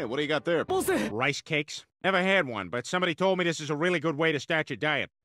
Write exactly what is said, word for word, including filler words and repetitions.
Hey, what do you got there? Boss, Rice cakes? Never had one, but somebody told me this is a really good way to start your diet.